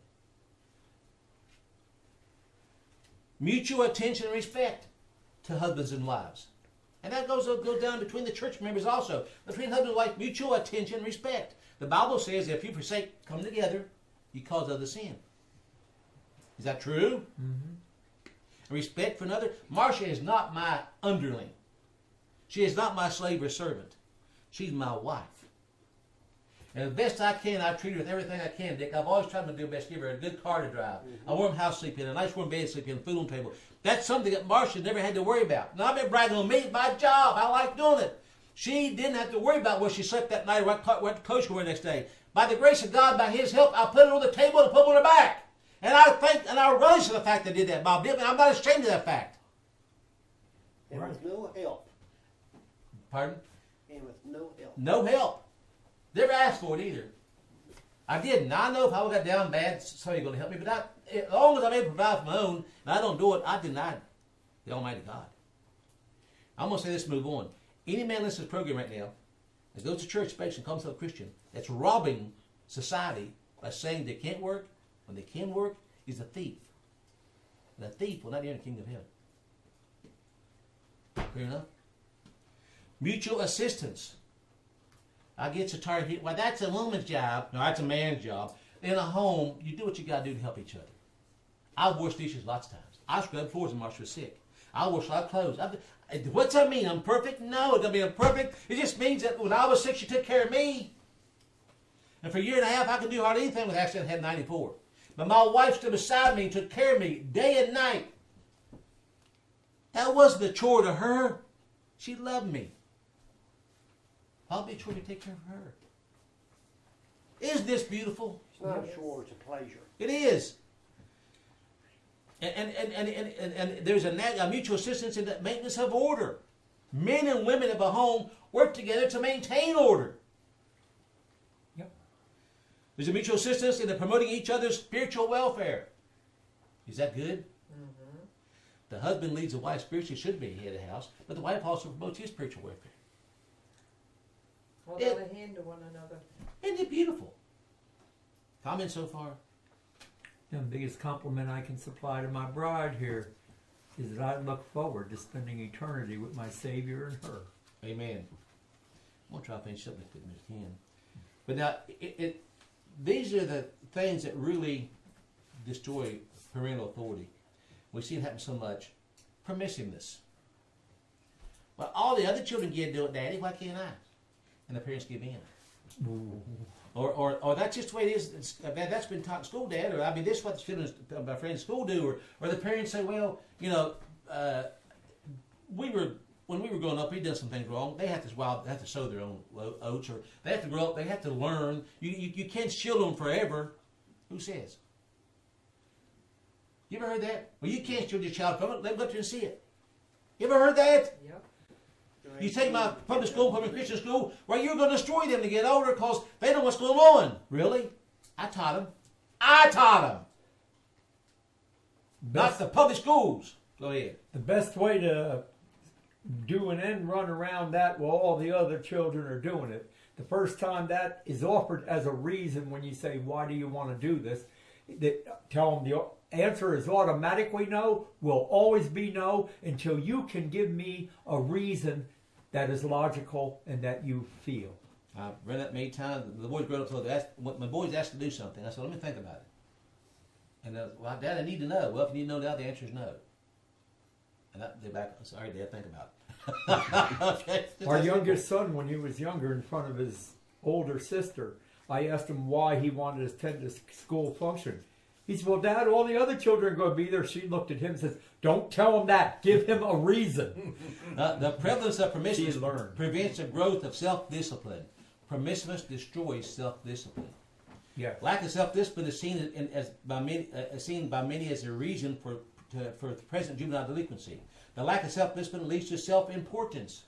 Mutual attention and respect to husbands and wives. And that goes down between the church members also. Between husband and wife, mutual attention and respect. The Bible says if you forsake coming together, you cause others sin. Is that true? Mm-hmm. Respect for another. Marcia is not my underling. She is not my slave or servant. She's my wife. And the best I can, I treat her with everything I can, Dick. I've always tried to do my best to give her a good car to drive, a warm house to sleep in, a nice warm bed to sleep in, food on the table. That's something that Marcia never had to worry about. Now, I've been bragging on me. It's my job. I like doing it. She didn't have to worry about where she slept that night or what coach she wore the next day. By the grace of God, by His help, I put it on the table and put it on her back. And I relish the fact that I did that, Bob. And I'm not ashamed of that fact. And with no help. Pardon? And with no help. No help. Never asked for it either. I didn't. I know if I got down bad, somebody's going to help me. But as long as I'm able to provide for my own, and I don't do it, I deny the Almighty God. I'm going to say this and move on. Any man listening to this program right now, that goes to church, especially, and calls himself a Christian, that's robbing society by saying they can't work when they can work, is a thief. And a thief will not enter the kingdom of heaven. Clear enough? Mutual assistance. I get so tired of hearing, well, that's a woman's job. No, that's a man's job. In a home, you do what you got to do to help each other. I've washed dishes lots of times. I scrubbed floors when Marcia was sick. I washed a lot of clothes. What's that mean? I'm perfect? No, it doesn't mean I'm perfect. It just means that when I was sick, she took care of me. And for a year and a half, I could do hardly anything with accident. I had 94. But my wife stood beside me and took care of me day and night. That wasn't a chore to her. She loved me. I'll be sure to take care of her. Isn't this beautiful? It's not a chore, it's a pleasure. It is. And there's a mutual assistance in the maintenance of order. Men and women of a home work together to maintain order. Yep. There's a mutual assistance in the promoting each other's spiritual welfare. Is that good? Mm-hmm. The husband leads the wife spiritually, should be head of the house, but the wife also promotes his spiritual welfare. Hold out a hand to one another. Isn't it beautiful? Comments so far? The biggest compliment I can supply to my bride here is that I look forward to spending eternity with my Savior and her. Amen. I'm going to try to finish up with it if I can. But now, these are the things that really destroy parental authority. We see it happen so much. Permissiveness. Well, all the other children get to do it, Daddy. Why can't I? And the parents give in. Ooh. Or that's just the way it is. That's been taught in school, Dad. Or I mean, this is what the children, my friends in school do. Or the parents say, well, you know, when we were growing up, we did some things wrong. They have to sow their own oats, or they have to grow up. They have to learn. You can't shield them forever. Who says? You ever heard that? Well, you can't shield your child from it. Let them go up there and see it. You ever heard that? Yep. You take my public school, public Christian school, well, you're going to destroy them to get older because they know what's going on. Really? I taught them. Not the public schools. Go ahead. The best way to do an end run around that while all the other children are doing it, the first time that is offered as a reason when you say, why do you want to do this? Tell them the answer is automatically no, will always be no, until you can give me a reason that is logical and that you feel. I've read that many times. The boys grown up told my boys asked to do something. I said, let me think about it. And well, Dad, I need to know. Well, if you need to know now, the answer is no. And they're back. Sorry, Dad, think about it. Okay. Our youngest son, when he was younger, in front of his older sister, I asked him why he wanted to attend a school function. He said, well, Dad, all the other children are going to be there. She looked at him and says, don't tell him that. Give him a reason. The prevalence of permissiveness She learned. prevents the growth of self-discipline. Permissiveness destroys self-discipline. Yeah. Lack of self-discipline is seen by many as a reason for present juvenile delinquency. The lack of self-discipline leads to self-importance.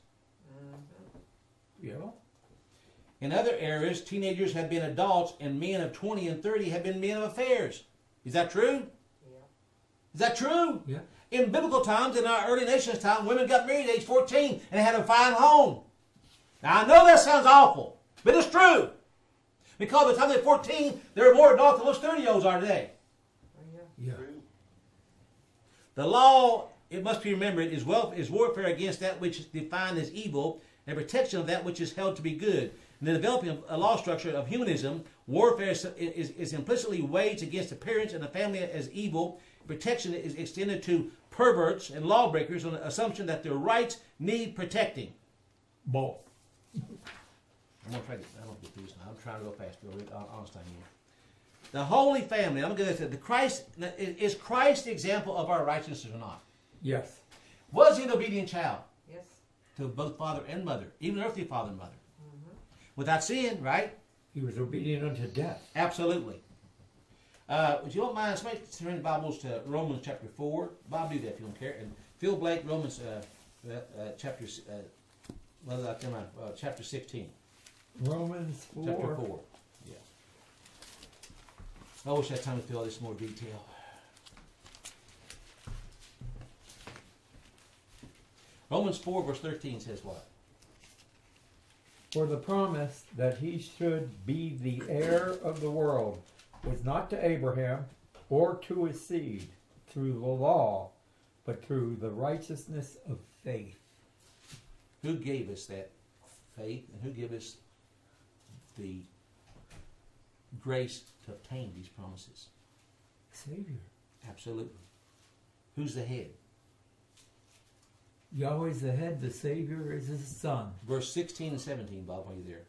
Yeah. In other areas, teenagers have been adults, and men of 20 and 30 have been men of affairs. Is that true? Yeah. Is that true? Yeah. In biblical times, in our early nation's time, women got married at age 14 and had a fine home. Now, I know that sounds awful, but it's true. Because by the time they're 14, they're more adults than most 30-year-olds are today. Oh, yeah. Yeah. The law, it must be remembered, is warfare against that which is defined as evil and protection of that which is held to be good. In the developing a law structure of humanism, warfare is implicitly waged against the parents and the family as evil. Protection is extended to perverts and lawbreakers on the assumption that their rights need protecting. Both. I don't get through this now. I'm trying to go fast. Honestly, the Holy Family. I'm going to say is Christ the example of our righteousness or not? Yes. Was he an obedient child Yes. to both father and mother, even earthly father and mother, without sin? Right? He was obedient unto death. Absolutely. If you don't mind, somebody turn the Bibles to Romans chapter 4. Bob, do that if you don't care. And Phil Blake, Romans chapter 16. Romans 4. Chapter 4. Yeah. I wish I had time to fill this in more detail. Romans 4 verse 13 says what? For the promise that he should be the heir of the world was not to Abraham or to his seed through the law, but through the righteousness of faith. Who gave us that faith, and who gave us the grace to obtain these promises? Savior. Absolutely. Who's the head? Yahweh's the head, the Savior is his son. Verse 16 and 17, Bob, are you there?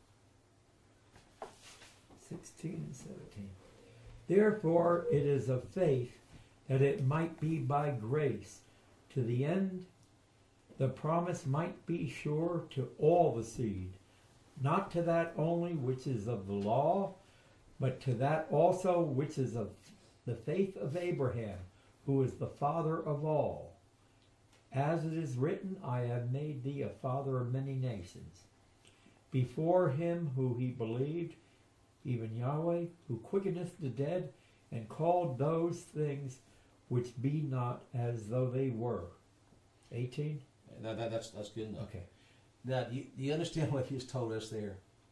16 and 17. Therefore it is of faith that it might be by grace, to the end the promise might be sure to all the seed, not to that only which is of the law, but to that also which is of the faith of Abraham, who is the father of all. As it is written, I have made thee a father of many nations. Before him who he believed, even Yahweh, who quickeneth the dead, and called those things which be not as though they were. 18? That's good enough. Okay. Now, do you understand what he's told us there?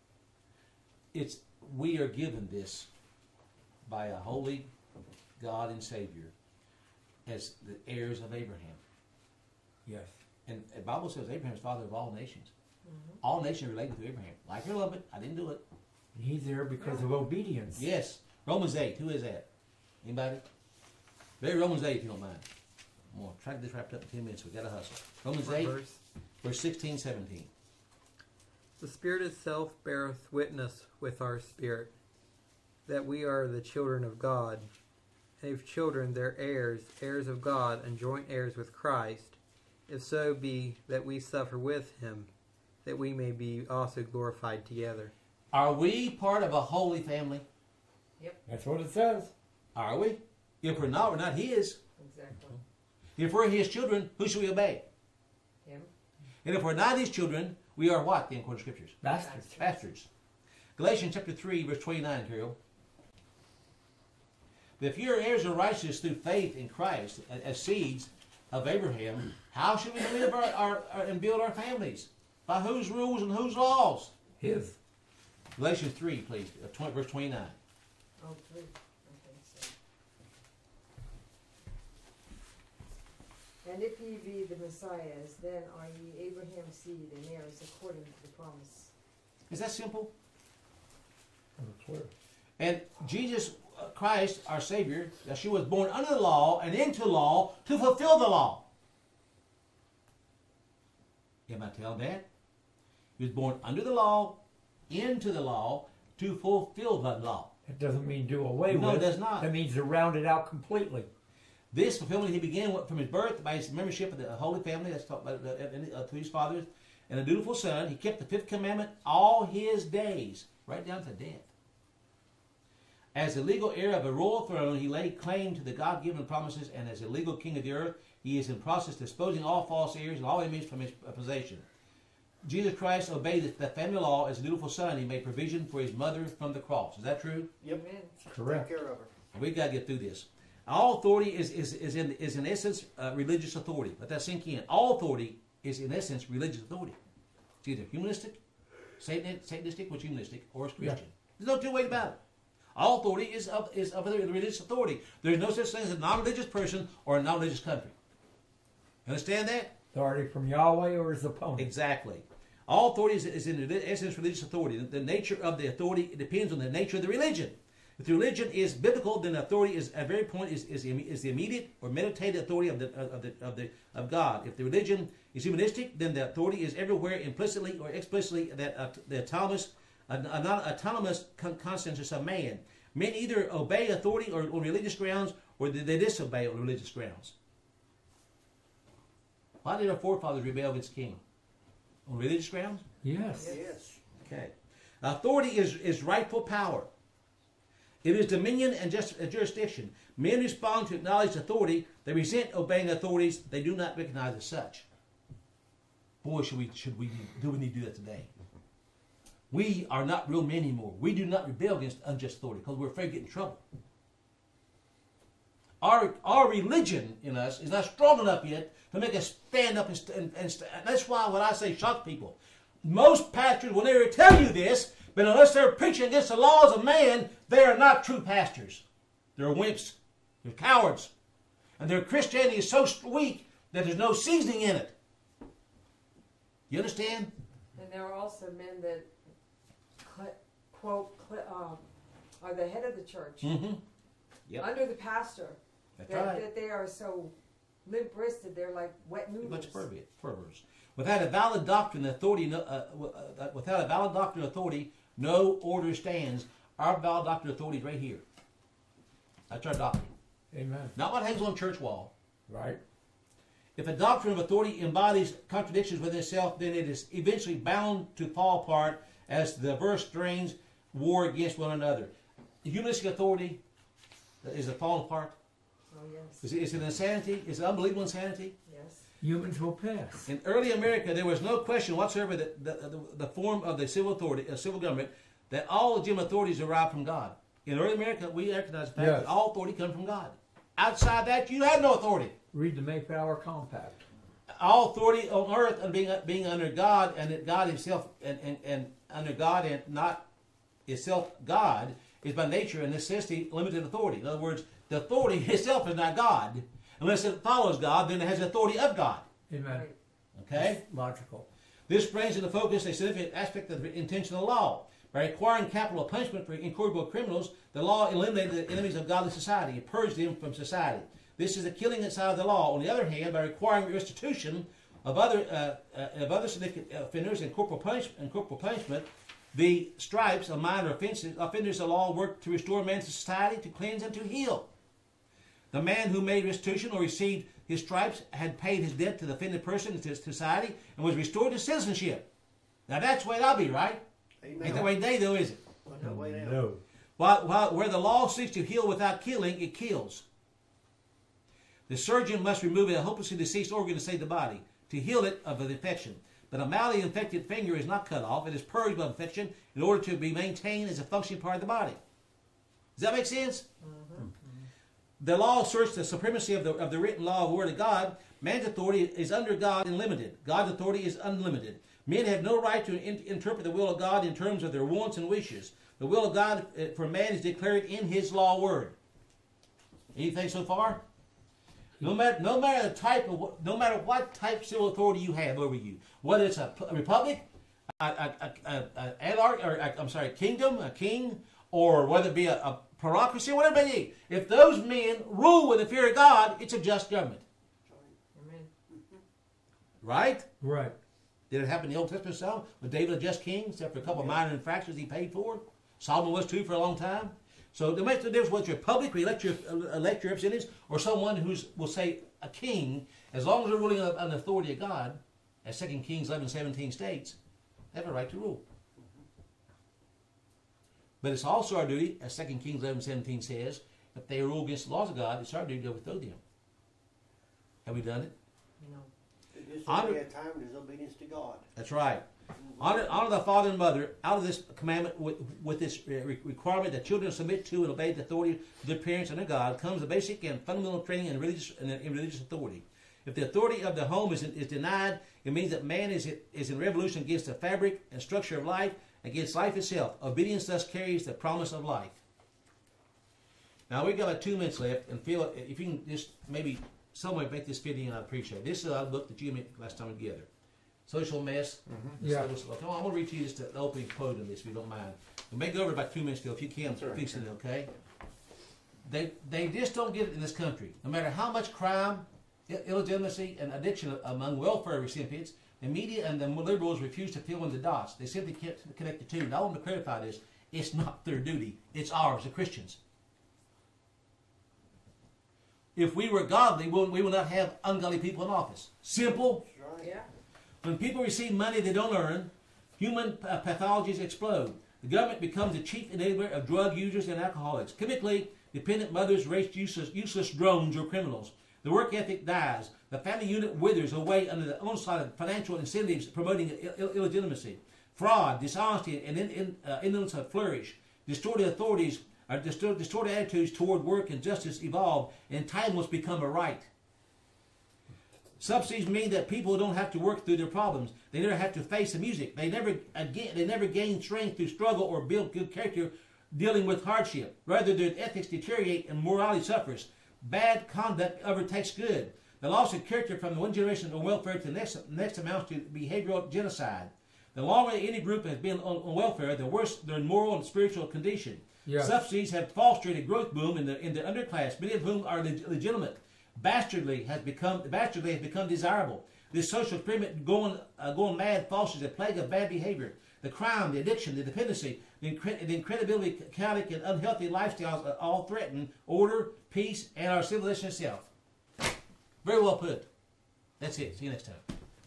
We are given this by a holy God and Savior as the heirs of Abraham. Yes. And the Bible says Abraham's father of all nations. Mhm. All nations related to Abraham. Like it or love it, I didn't do it. He's there because of obedience. Yes. Romans 8. Who is that? Anybody? Very Romans 8, if you don't mind. I'm going to try to get this wrapped up in 10 minutes. We've got to hustle. Romans 8, Verse. verse 16, 17. The Spirit itself beareth witness with our spirit that we are the children of God. And if children, they're heirs, heirs of God, and joint heirs with Christ, if so be that we suffer with him, that we may be also glorified together. Are we part of a holy family? That's what it says. Are we? If we're not his. Exactly. If we're his children, who should we obey? Him. And if we're not his children, we are what, then, according to Scriptures? Bastards. Bastards. Galatians chapter 3, verse 29, Carol. But if you're heirs of righteousness through faith in Christ, as seeds of Abraham, how should we live and build our families? By whose rules and whose laws? His. Galatians 3, please, verse 29. Oh, 3. Okay, so. And if ye be the Messiahs, then are ye Abraham's seed and heirs according to the promise. Is that simple? Clear. And Jesus Christ, our Savior, Yeshua, was born under the law and into law to fulfill the law. Am I telling that? He was born under the law, into the law, to fulfill the law. That doesn't mean do away No, with. it does not. That means to round it out completely. This fulfillment he began from his birth by his membership of the Holy Family, that's taught by, to his fathers, and a dutiful son. He kept the fifth commandment all his days, right down to death. As the legal heir of a royal throne, he laid claim to the God-given promises, and as a legal king of the earth, he is in process of disposing all false heirs and all enemies from his possession. Jesus Christ obeyed the family law as a dutiful son. He made provision for his mother from the cross. Is that true? Yep. Amen. Correct. Take care of her. We've got to get through this. All authority is in essence religious authority. Let that sink in. All authority is in essence religious authority. It's either humanistic, Satanistic, which is humanistic, or it's Christian. There's no two ways about it. All authority is of the religious authority. There's no such thing as a non-religious person or a non-religious country. Understand that? Authority from Yahweh or his opponent. Exactly. All authority is in essence religious authority. The nature of the authority depends on the nature of the religion. If the religion is biblical, then authority is at very point is the immediate or meditated authority of God. If the religion is humanistic, then the authority is everywhere implicitly or explicitly the autonomous consensus of man. Men either obey authority on religious grounds or they disobey on religious grounds. Why did our forefathers rebel against the king? On religious grounds? Yes. Yes. Okay. Authority is rightful power. It is dominion and jurisdiction. Men respond to acknowledged authority. They resent obeying authorities they do not recognize as such. Boy, do we need to do that today? We are not real men anymore. We do not rebel against unjust authority because we're afraid to get in trouble. Our religion in us is not strong enough yet to make us stand up and that's why when I say shock people, most pastors will never tell you this, but unless they're preaching against the laws of man, they are not true pastors. They're wimps. They're cowards. And their Christianity is so weak that there's no seasoning in it. You understand? And there are also men that, are the head of the church, Mm-hmm. Yep. under the pastor, That's that, right. that they are so limp-wristed, they're like wet A noodles. bunch of perverts. Without a valid doctrine, authority, no order stands. Our valid doctrine of authority is right here. That's our doctrine. Amen. Not what hangs on a church wall. Right. If a doctrine of authority embodies contradictions within itself, then it is eventually bound to fall apart as the diverse strains war against one another. Humanistic authority is it falling apart? Oh, yes. Is it insanity? Is it unbelievable insanity? Yes. Humans will pass. In early America, there was no question whatsoever that the form of the civil authority, civil government, that all legitimate authorities arrive from God. In early America, we recognize the fact Yes. that all authority comes from God. Outside that, you have no authority. Read the Mayflower Compact. All authority on earth and being under God, and that God Himself and under God and not itself God is by nature and necessity limited authority. In other words, the authority itself is not God. Unless it follows God, then it has the authority of God. Amen. Okay? Logical. This brings into focus a significant aspect of the intentional law. By requiring capital punishment for incorrigible criminals, the law eliminated the enemies of godly society. It purged them from society. This is the killing side of the law. On the other hand, by requiring restitution of other significant offenders and corporal punishment, the stripes of minor offenders of the law work to restore man to society, to cleanse and to heal. The man who made restitution or received his stripes had paid his debt to the offended person and to society and was restored to citizenship. Now that's the way it ought to be, right? Amen. Ain't the way today, though, is it? Well, no way now. No. While where the law seeks to heal without killing, it kills. The surgeon must remove a hopelessly deceased organ to save the body, to heal it of an infection. But a mildly infected finger is not cut off. It is purged of infection in order to be maintained as a functioning part of the body. Does that make sense? Mm-hmm. The law asserts the supremacy of the written law of the Word of God. Man's authority is under God and limited. God's authority is unlimited. Men have no right to interpret the will of God in terms of their wants and wishes. The will of God for man is declared in His law word. Anything so far? No matter what type of civil authority you have over you, whether it's a republic, a kingdom, a king, or whether it be a bureaucracy, whatever it be, if those men rule with the fear of God, it's a just government. Amen. Right? Right. Did it happen in the Old Testament some? Was David a just king, except for a couple of minor infractions he paid for? Solomon was too for a long time. So it makes no difference whether it's a republic where you elect your representatives or someone who's, we'll say, a king, as long as they're ruling on the authority of God, as 2 Kings 11:17 states, they have a right to rule. But it's also our duty, as 2 Kings 11:17 says, if they rule against the laws of God, it's our duty to overthrow them. Have we done it? No. Disobedience at time disobedience to God. That's right. Honor the father and mother out of this commandment with this requirement that children submit to and obey the authority of their parents and their God comes the basic and fundamental training in religious authority. If the authority of the home is denied, it means that man is in revolution against the fabric and structure of life, against life itself. Obedience thus carries the promise of life. Now we've got about 2 minutes left, and feel if you can just maybe somewhere make this fit in, I'd appreciate it. This is a book that you made last time together. Social Mess. Mm-hmm. Yeah. Come on, I'm going to read to you just the opening quote of this, if you don't mind. We may go over about 2 minutes still, if you can, fix it, okay? They just don't get it in this country. No matter how much crime, illegitimacy, and addiction among welfare recipients, the media and the liberals refuse to fill in the dots. They simply can't connect the two. And I want to clarify this. It's not their duty. It's ours, the Christians. If we were godly, we will not have ungodly people in office. Simple. Yeah. When people receive money they don't earn, human pathologies explode. The government becomes the chief enabler of drug users and alcoholics. Chemically dependent mothers raise useless drones or criminals. The work ethic dies. The family unit withers away under the onslaught of financial incentives promoting illegitimacy. Fraud, dishonesty, and indolence flourish. Distorted attitudes toward work and justice evolve, and entitlements become a right. Subsidies mean that people don't have to work through their problems. They never have to face the music. They never gain strength to struggle or build good character dealing with hardship. Rather, their ethics deteriorate and morality suffers. Bad conduct overtakes good. The loss of character from the one generation on welfare to the next amounts to behavioral genocide. The longer any group has been on welfare, the worse their moral and spiritual condition. Yes. Subsidies have fostered a growth boom in the underclass, many of whom are legitimate. Bastardly has become desirable. This social experiment going mad fosters a plague of bad behavior. The crime, the addiction, the dependency, the incredibly chaotic and unhealthy lifestyles all threaten order, peace, and our civilization itself. Very well put. That's it. See you next time.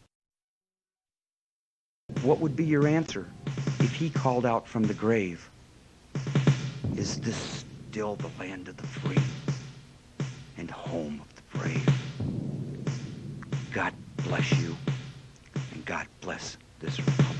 What would be your answer if he called out from the grave? Is this still the land of the free and home of the brave? God bless you, and God bless this republic.